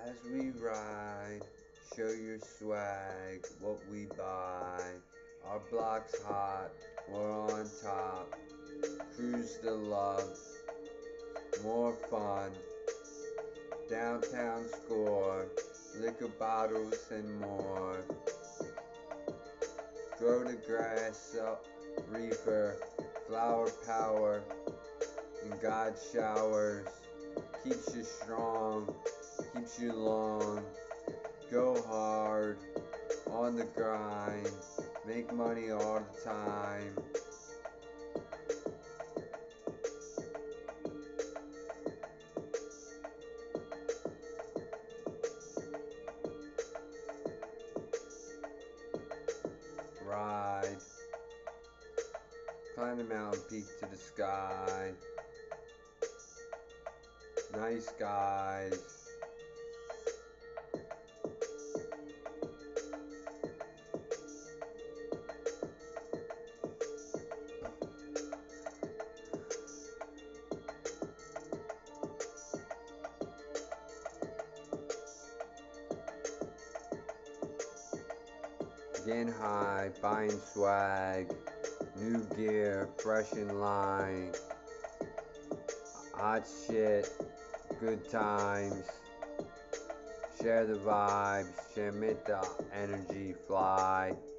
As we ride, show your swag, what we buy. Our block's hot, we're on top. Cruise the love, more fun. Downtown score, liquor bottles and more. Grow the grass up, reaper, flower power, and God showers. Keeps you strong, keeps you long. Go hard, on the grind, make money all the time. Ride, climb the mountain peak to the sky. Nice guys. Getting high, buying swag, new gear, fresh in line, hot shit, good times, share the vibes, transmit the energy, fly.